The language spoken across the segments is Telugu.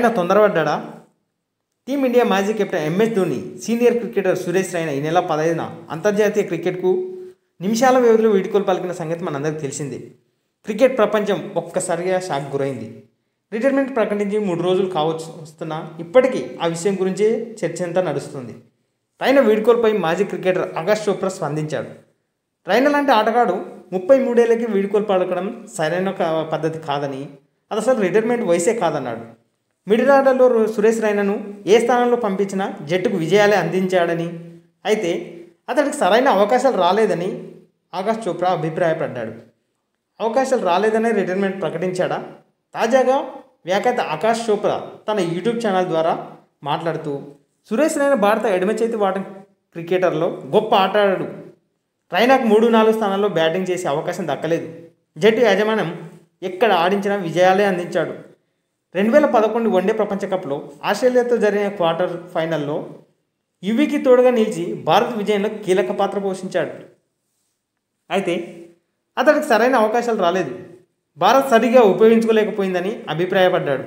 రైనా తొందరపడ్డా? టీమిండియా మాజీ captain MS Dhoni, senior cricketer Suresh Raina ఈ నెల 15న అంతర్జాతీయ క్రికెట్కు నిమిషాల వ్యవధిలో వీడ్కోలు పలికిన సంగతి మనందరికీ తెలిసిందే. క్రికెట్ ప్రపంచం ఒక్కసారిగా షాక్ గురైంది. రిటైర్మెంట్ ప్రకటించి 3 రోజులు వస్తున్నా ఇప్పటికీ ఆ విషయం గురించే చర్చ అంతా నడుస్తుంది. రైనా వీడ్కోలుపై మాజీ క్రికెటర్ ఆకాష్ చోప్రా స్పందించాడు. రైనా లాంటి ఆటగాడు 33 ఏళ్ళకి వీడ్కోలు పలకడం సరైన పద్ధతి కాదని, అది అసలు రిటైర్మెంట్ వయసే కాదన్నాడు. మిడిల్ ఆర్డర్లో సురేష్ రైనాను ఏ స్థానంలో పంపించినా జట్టుకు విజయాలే అందించాడని, అయితే అతడికి సరైన అవకాశాలు రాలేదని ఆకాష్ చోప్రా అభిప్రాయపడ్డాడు. అవకాశాలు రాలేదనే రిటైర్మెంట్ ప్రకటించాడా? తాజాగా వ్యాఖ్యాత ఆకాష్ చోప్రా తన యూట్యూబ్ ఛానల్ ద్వారా మాట్లాడుతూ, సురేష్ రైనా భారత ఎడమ చేతి వాటం క్రికెటర్లో గొప్ప ఆటగాడు. రైనాకు 3-4 స్థానాల్లో బ్యాటింగ్ చేసే అవకాశం దక్కలేదు. జట్టు యాజమాన్యం ఎక్కడ ఆడించినా విజయాలే అందించాడు. 2011 వన్డే ప్రపంచ కప్లో ఆస్ట్రేలియాతో జరిగిన క్వార్టర్ ఫైనల్లో యువీకి తోడుగా నిలిచి భారత్ విజయంలో కీలక పాత్ర పోషించాడు. అయితే అతడికి సరైన అవకాశాలు రాలేదు. భారత్ సరిగా ఉపయోగించుకోలేకపోయిందని అభిప్రాయపడ్డాడు.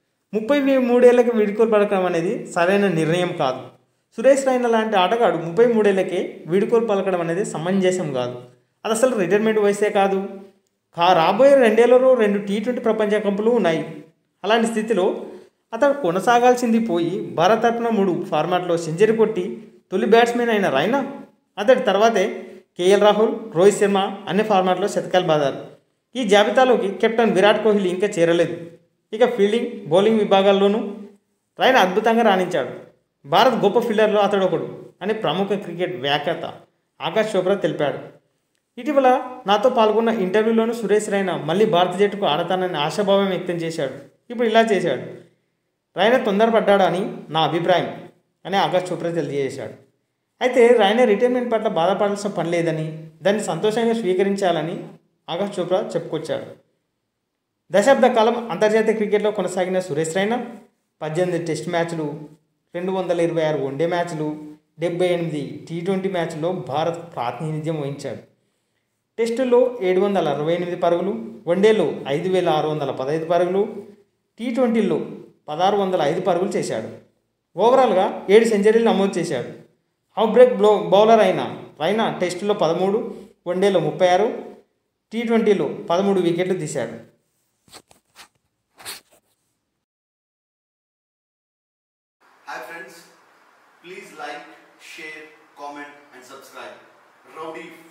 33 ఏళ్ళకి వీడ్కోలు పలకడం అనేది సరైన నిర్ణయం కాదు. సురేష్ రైనా లాంటి ఆటగాడు 33 ఏళ్ళకే వీడ్కోలు పలకడం అనేది సమంజసం కాదు. అది అసలు రిటైర్మెంట్ వయసే కాదు. రాబోయే 2 ఏళ్లలో 2 టీ20 ప్రపంచ కప్పులు ఉన్నాయి. అలాంటి స్థితిలో అతడు కొనసాగాల్సింది పోయి భారత తరపున 3 ఫార్మాట్లో సెంచరీ కొట్టి తొలి బ్యాట్స్మెన్ అయిన రైనా అతడి తర్వాతే కేఎల్ రాహుల్, రోహిత్ శర్మ అన్ని ఫార్మాట్లో శతకాలు బాదారు. ఈ జాబితాలోకి కెప్టెన్ విరాట్ కోహ్లీ ఇంకా చేరలేదు. ఇక ఫీల్డింగ్, బౌలింగ్ విభాగాల్లోనూ రైనా అద్భుతంగా రాణించాడు. భారత్ గొప్ప ఫీల్డర్లో అతడు ఒకడు అని ప్రముఖ క్రికెట్ వ్యాఖ్యాత ఆకాష్ చోప్రా తెలిపాడు. ఇటీవల నాతో పాల్గొన్న ఇంటర్వ్యూలోనూ సురేష్ రైనా మళ్ళీ భారత జట్టుకు ఆడతానని ఆశాభావం వ్యక్తం చేశాడు. ఇప్పుడు ఇలా చేశాడు. రైనా తొందరపడ్డాడు అని నా అభిప్రాయం అని ఆకాష్ చోప్రా తెలియజేశాడు. అయితే రైనా రిటైర్మెంట్ పట్ల బాధపడాల్సిన పని లేదని, దాన్ని సంతోషంగా స్వీకరించాలని ఆకాష్ చోప్రా చెప్పుకొచ్చాడు. దశాబ్ద కాలం అంతర్జాతీయ క్రికెట్లో కొనసాగిన సురేష్ రైనా 18 టెస్ట్ మ్యాచ్లు, 226 వన్డే మ్యాచ్లు, 78 టీ20 మ్యాచ్ల్లో భారత్ ప్రాతినిధ్యం వహించాడు. టెస్టుల్లో 768 పరుగులు, వన్డేలో 5615 పరుగులు, టీ20లో 1605 పరుగులు చేశాడు. ఓవరాల్గా 7 సెంచరీలు నమోదు చేశాడు. హాఫ్ బ్రేక్ బౌలర్ అయిన రైనా టెస్టులో 13, వన్డేలో 36, టీ20లో 13 వికెట్లు తీశాడు. Hi friends, please like, share, comment and subscribe. Rowdy